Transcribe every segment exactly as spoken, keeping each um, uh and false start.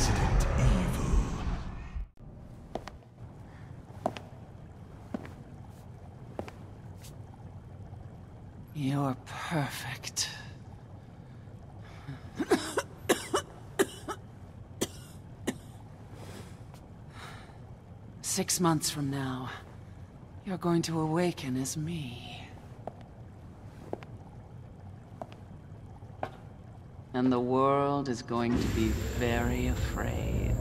Resident Evil. You're perfect. Six months from now, you're going to awaken as me. And the world is going to be very afraid.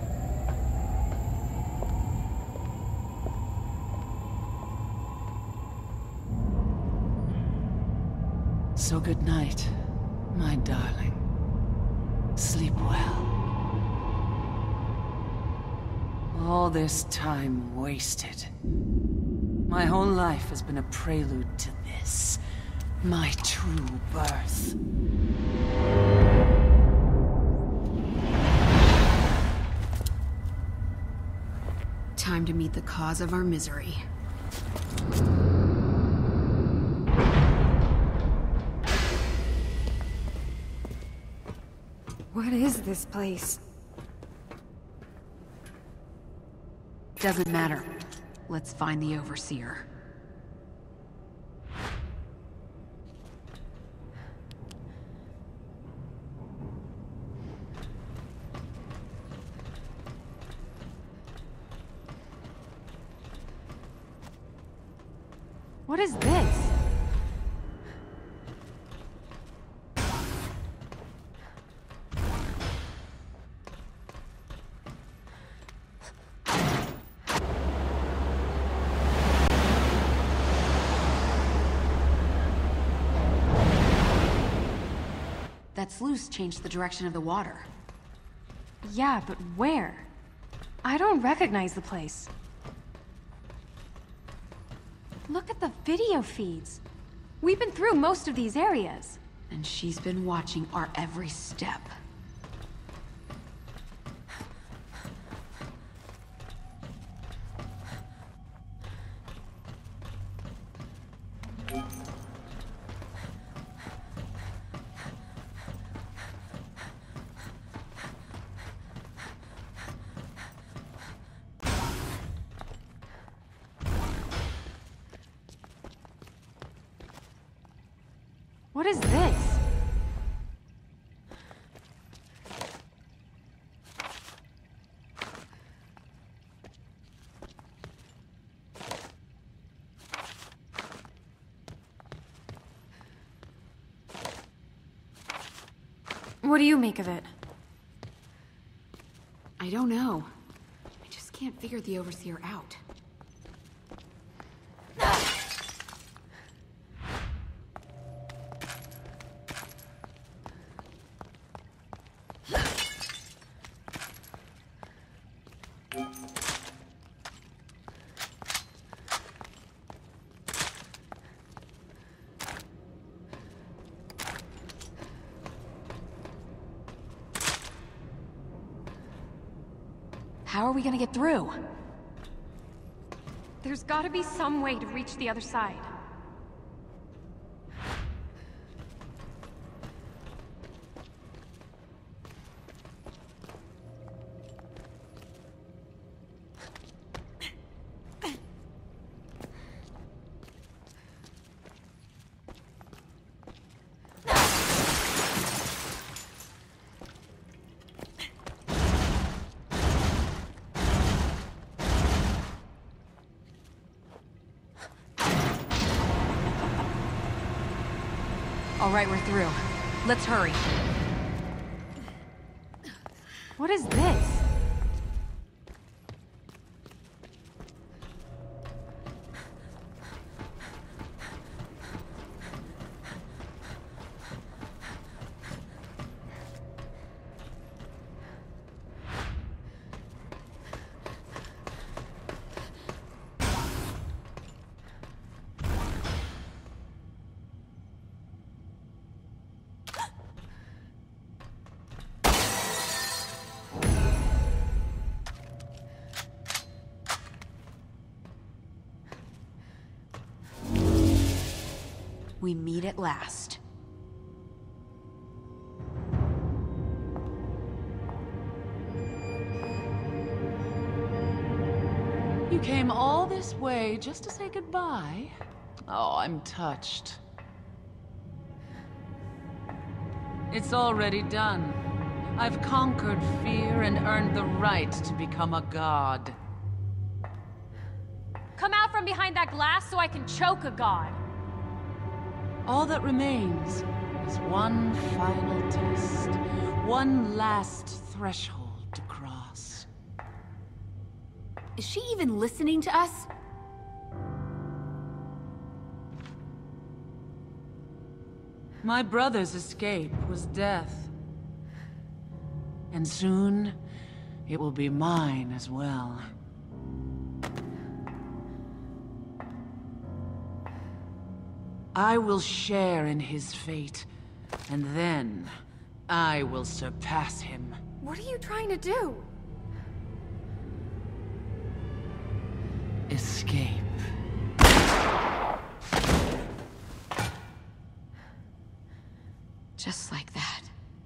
So good night, my darling. Sleep well. All this time wasted. My whole life has been a prelude to this. My true birth. Time to meet the cause of our misery. What is this place? Doesn't matter. Let's find the Overseer. What is this? That sluice changed the direction of the water. Yeah, but where? I don't recognize the place. Look at the video feeds. We've been through most of these areas. And she's been watching our every step. What is this? What do you make of it? I don't know. I just can't figure the Overseer out. How are we gonna get through? There's gotta be some way to reach the other side. All right, we're through. Let's hurry. What is this? We meet at last. You came all this way just to say goodbye? Oh, I'm touched. It's already done. I've conquered fear and earned the right to become a god. Come out from behind that glass so I can choke a god. All that remains is one final test. One last threshold to cross. Is she even listening to us? My brother's escape was death. And soon, it will be mine as well. I will share in his fate, and then I will surpass him. What are you trying to do? Escape. Just like that.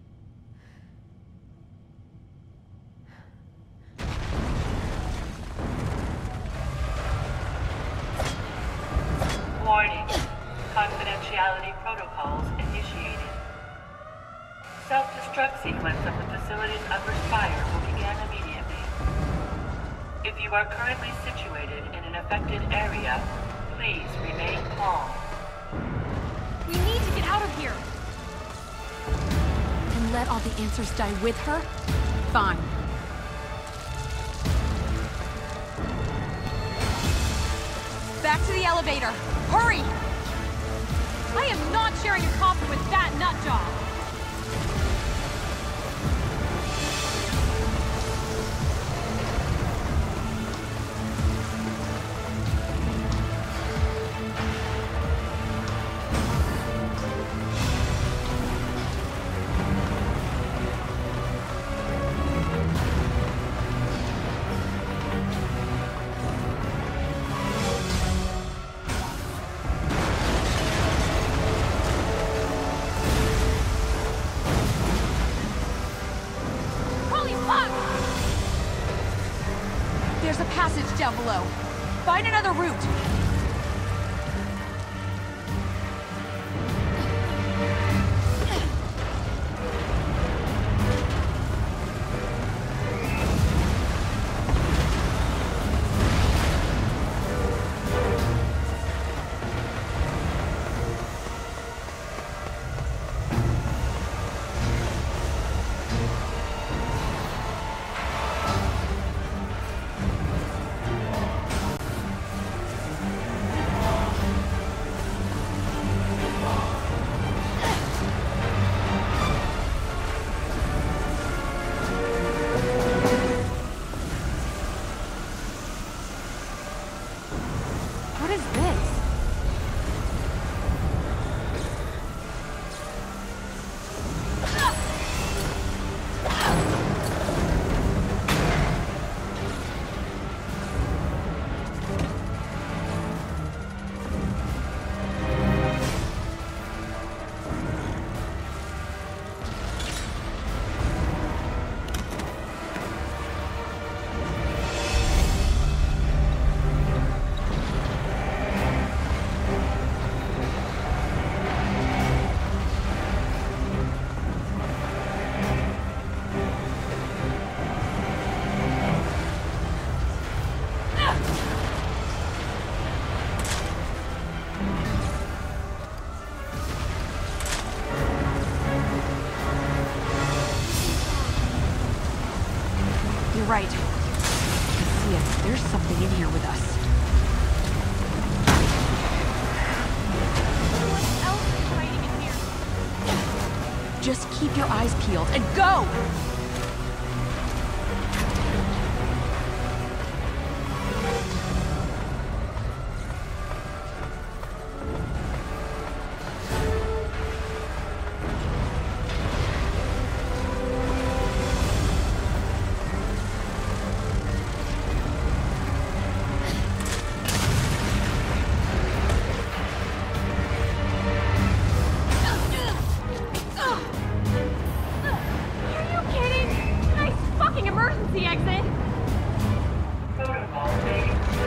Warning. Confidentiality protocols initiated. Self-destruct sequence of the facility's upper spire will begin immediately. If you are currently situated in an affected area, please remain calm. We need to get out of here. And let all the answers die with her? Fine. Back to the elevator. Hurry! I am not sharing a coffin with that nutjob. There's a passage down below. Find another route. Right. I see it. There's something in here with us. What else is hiding in here? Just keep your eyes peeled and go! Protocol phase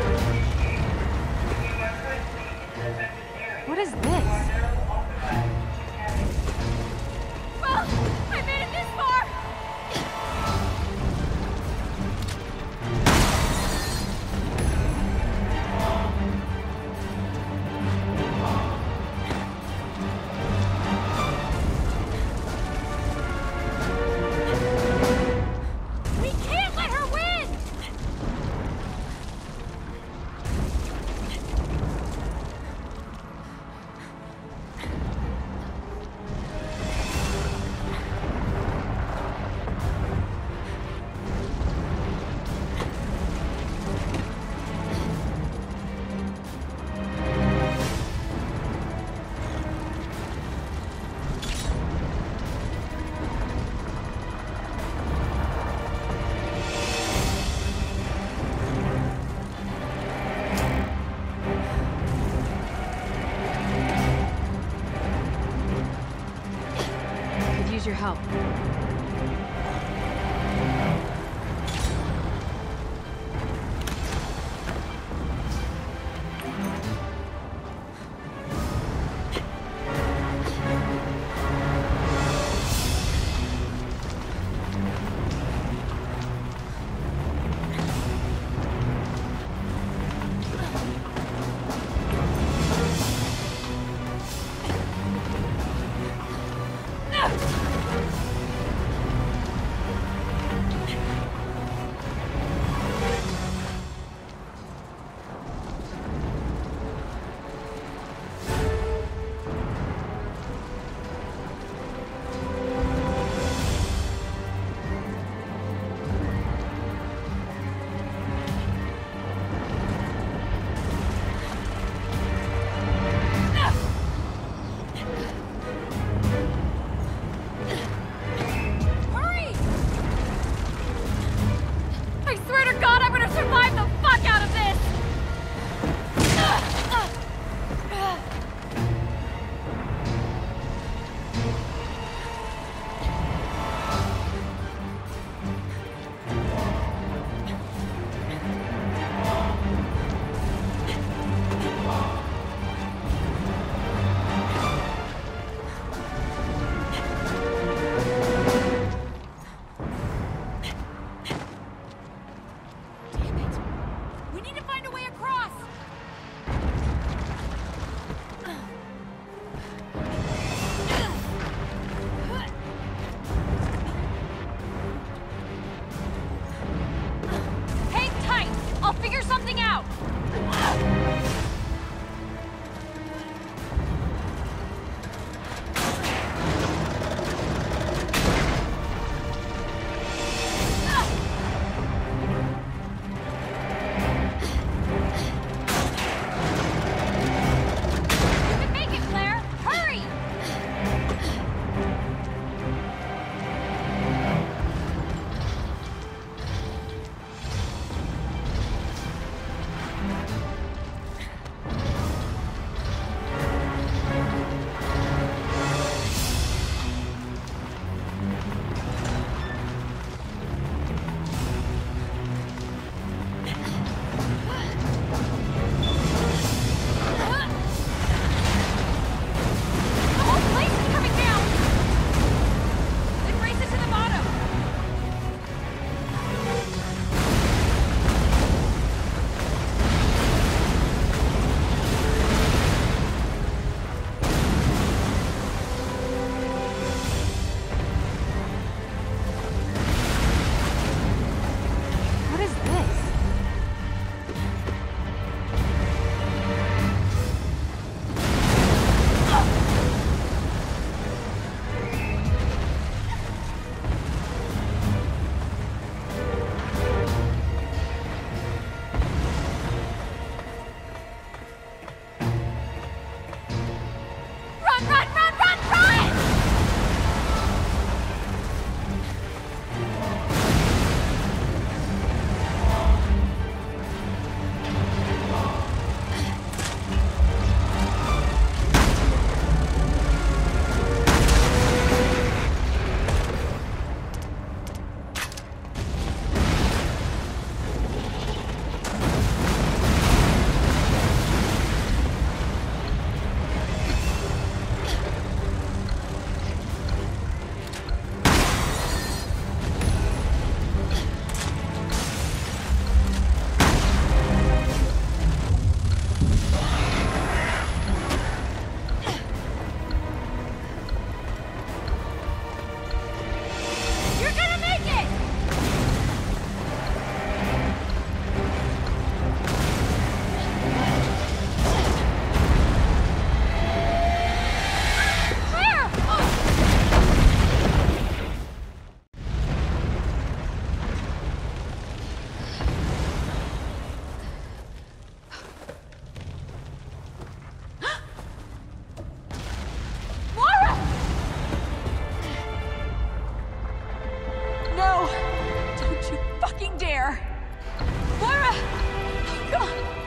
help. Don't you fucking dare! Moira! Oh, God!